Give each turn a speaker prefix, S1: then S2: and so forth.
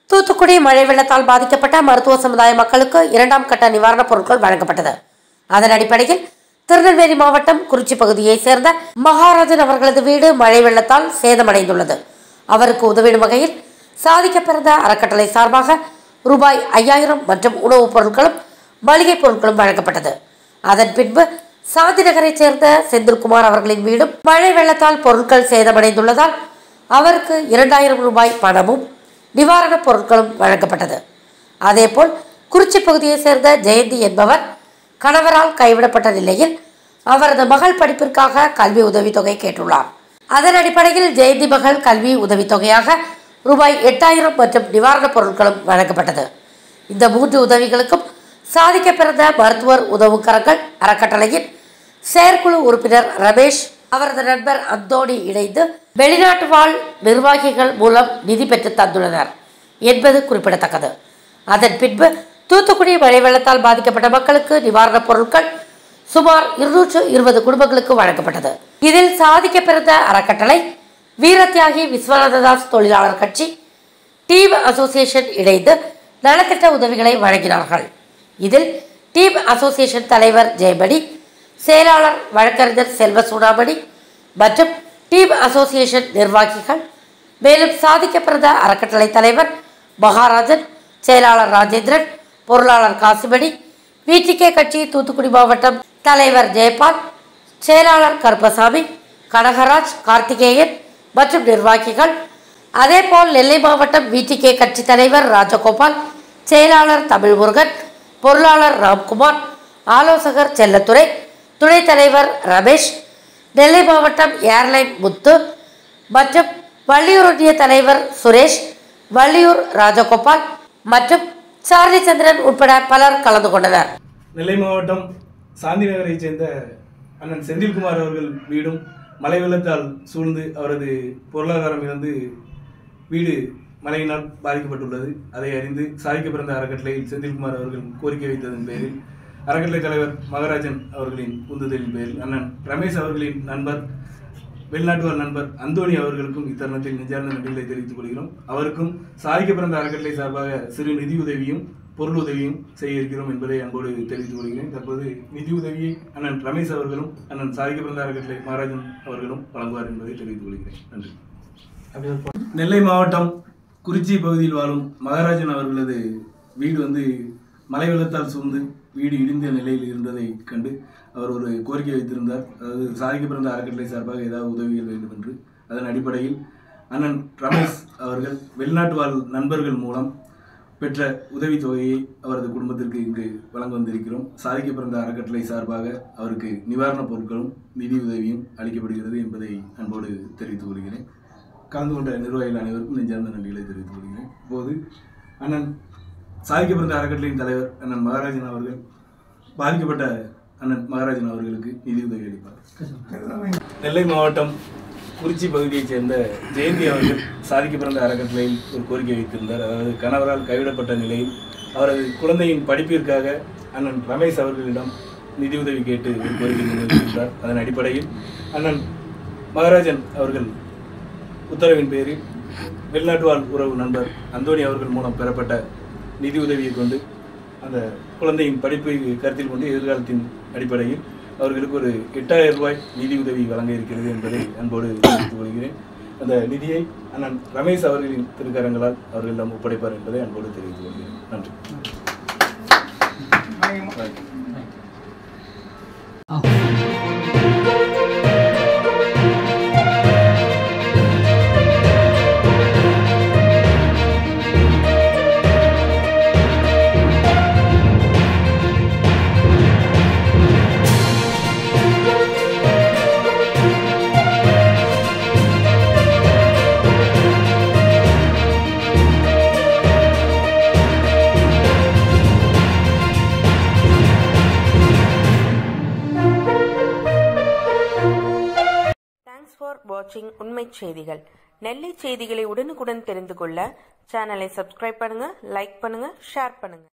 S1: தூத்துக்குடி மழை வெள்ளத்தால் பாதிக்கப்பட்ட மருத்துவ சமுதாய மக்களுக்கு இரண்டாம் கட்ட நிவாரணப் பொருட்கள் வழங்கப்பட்டது. அதன் அடிப்படையில் திருநெல்வேலி மாவட்டம் குறிச்சி பகுதியைச் சேர்ந்த மகாராஜன் அவர்களது வீடு மழை வெள்ளத்தால் சேதமடைந்துள்ளது. அவருக்கு உதவிடும் வகையில் சாதிக்க பிறந்த அறக்கட்டளை சார்பாக ரூபாய் 5000 மற்றும் உணவுப் பொருட்களும் மளிகை பொருட்களும் வழங்கப்பட்டது. அதன் பின்பு சாந்தி நகரைச் சேர்ந்த செந்தில்குமார் அவர்களின் வீடும் மழை வெள்ளத்தால் பொருட்கள் சேதமடைந்துள்ளதால் அவருக்கு 2000 ரூபாய் பணமும் நிவாரணப் பொருட்களும் வழங்கப்பட்டது. அதேபோல் குறிச்சி பகுதியைச் சேர்ந்த ஜெயந்தி என்பவர் கணவரால் கைவிடப்பட்ட நிலையில் அவரது மகள் படிப்பிற்காக கல்வி உதவித்தொகை கேட்டுள்ளார். அதன் அடிப்படையில் ஜெயந்தி மகள் கல்வி உதவித்தொகையாக ரூபாய் 8000 மற்றும் நிவாரணப் பொருட்களும் வழங்கப்பட்டது. இந்த 3 உதவிகளுக்கும் சாதிக்க பிறந்த மருத்துவர் உதவுக்கரங்கள் அறக்கட்டளையின் செயற்குழு உறுப்பினர் ரமேஷ் அவரது நண்பர் அந்தோணி இணைந்து வெளிநாட்டு வாழ் நிர்வாகிகள் மூலம் நிதி பெற்று தந்துள்ளனர் என்பது குறிப்பிடத்தக்கது. அதன் பின்பு தூத்துக்குடி மழை வெள்ளத்தால் பாதிக்கப்பட்ட மக்களுக்கு நிவாரணப் பொருட்கள் சுமார் 220 குடும்பங்களுக்கு வழங்கப்பட்டது. இதில் சாதிக்க பிறந்த அறக்கட்டளை, வீரத்தியாகி விஸ்வநாததாஸ் தொழிலாளர் கட்சி, டீம் அசோசியேஷன் இணைந்து நலத்திட்ட உதவிகளை வழங்கினார்கள். இதில் டீம் அசோசியேஷன் தலைவர் ஜெயமணி, செயலாளர் வழக்கறிஞர் செல்வ சூடாமணி மற்றும் டீம் அசோசியேஷன் நிர்வாகிகள், மேலும் சாதிக்க பிறந்த அறக்கட்டளை தலைவர் மகாராஜன், செயலாளர் ராஜேந்திரன், பொருளாளர் காசிமணி, விடிகே கட்சி தூத்துக்குடி மாவட்டம் தலைவர் ஜெயபால், செயலாளர் கருப்பசாமி, கனகராஜ், கார்த்திகேயன் மற்றும் நிர்வாகிகள், அதேபோல் நெல்லை மாவட்டம் விடிகே கட்சி தலைவர் ராஜகோபால், செயலாளர் தமிழ்முருகன், பொருளாளர் ராம்குமார், ஆலோசகர் செல்லத்துறை, துணைத் தலைவர் ரமேஷ், நெல்லை மாவட்டம் ஏர்லைன் முத்து மற்றும் வள்ளியூர் ஒன்றிய தலைவர் சுரேஷ், வள்ளியூர் ராஜகோபால் மற்றும் சார்லி சந்திரன் உட்பட பலர் கலந்து கொண்டனர்.
S2: நெல்லை மாவட்டம் சாந்தி நகரைச் சேர்ந்த அண்ணன் செந்தில்குமார் அவர்கள் வீடும் மழை வெள்ளத்தால் சூழ்ந்து அவரது பொருளாதாரம் இழந்து வீடு மழையினால் பாதிக்கப்பட்டுள்ளது. அதை அறிந்து சாதிக்க பிறந்த அறக்கட்டளையில் செந்தில்குமார் அவர்கள் கோரிக்கை வைத்ததன் பேரில் அறக்கட்டளை தலைவர் மகாராஜன் அவர்களின் உந்துதலின் பேரில் அண்ணன் ரமேஷ் அவர்களின் நண்பர், வெளிநாட்டு வாழ் நண்பர் அந்தோணி அவர்களுக்கும் இத்தருணத்தில் நெஞ்சார்ந்த நன்றிகளை தெரிவித்துக் கொள்கிறோம். அவருக்கும் சாதிக்க பிறந்த அறக்கட்டளை சார்பாக சிறு நிதி உதவியும் பொருள் உதவியும் செய்ய இருக்கிறோம் என்பதை அன்போடு தெரிவித்துக் கொள்கிறேன். தற்போது நிதி உதவியை அண்ணன் ரமேஷ் அவர்களும் அண்ணன் சாதிக்க பிறந்த அறக்கட்டளை மகாராஜன் அவர்களும் வழங்குவார் என்பதை தெரிவித்துக் கொள்கிறேன். நன்றி. நெல்லை மாவட்டம் குறிச்சி பகுதியில் வாழும் மகாராஜன் அவர்களது வீடு மழை வெள்ளத்தால் சூழ்ந்து வீடு இடிந்த நிலையில் இருந்ததை கண்டு அவர் ஒரு கோரிக்கை வைத்திருந்தார். அதாவது சாதிக்க பிறந்த அறக்கட்டளை சார்பாக ஏதாவது உதவிகள் வேண்டும் என்று. அதன் அடிப்படையில் அண்ணன் ரமேஷ் அவர்கள் வெளிநாட்டு வாழ் நண்பர்கள் மூலம் பெற்ற உதவித்தொகையை அவரது குடும்பத்திற்கு இங்கு வழங்க வந்திருக்கிறோம். சாதிக்க பிறந்த அறக்கட்டளை சார்பாக அவருக்கு நிவாரணப் பொருட்களும் நிதி உதவியும் அளிக்கப்படுகிறது என்பதை அன்போடு தெரிவித்துக் கொள்கிறேன். கலந்து கொண்ட நிர்வாகிகள் அனைவருக்கும் நெஞ்சார்ந்த நன்றிகளை தெரிவித்துக் கொள்கிறேன். இப்போது அண்ணன் சாதிக்க பிறந்த அறக்கட்டளையின் தலைவர் அண்ணன் மகாராஜன் அவர்கள் பாதிக்கப்பட்ட அண்ணன் மகாராஜன் அவர்களுக்கு நிதியுதவி அளிப்பார். நெல்லை மாவட்டம் குறிச்சி பகுதியைச் சேர்ந்த ஜெயந்தி அவர்கள் சாதிக்க பிறந்த அறக்கட்டளையில் ஒரு கோரிக்கை வைத்திருந்தார். அதாவது கணவரால் கைவிடப்பட்ட நிலையில் அவரது குழந்தையின் படிப்பிற்காக அண்ணன் ரமேஷ் அவர்களிடம் நிதியுதவி கேட்டு ஒரு கோரிக்கை முன்வைத்திருந்தார். அதன் அடிப்படையில் அண்ணன் மகாராஜன் அவர்கள் உத்தரவின் பேரில் வெளிநாட்டு வாழ் உறவு நண்பர் அந்தோணி அவர்கள் மூலம் பெறப்பட்ட நிதி உதவியை கொண்டு அந்த குழந்தையின் படிப்பை கருத்தில் கொண்டு எதிர்காலத்தின் அடிப்படையில் அவர்களுக்கு ஒரு 8000 ரூபாய் நிதி உதவி வழங்க இருக்கிறது என்பதை அன்போடு தெரிவித்துக் கொள்கிறேன். அந்த நிதியை அண்ணன் ரமேஷ் அவர்களின் திருக்கரங்களால் அவர்களிடம் ஒப்படைப்பார் என்பதை அன்போடு தெரிவித்துக் கொள்கிறேன். நன்றி.
S3: வாட்சிங் உண்மை செய்திகள். நெல்லை செய்திகளை உடனுக்குடன் தெரிந்து கொள்ள சேனலை சப்ஸ்கிரைப் பண்ணுங்க, லைக் பண்ணுங்க, ஷேர் பண்ணுங்க.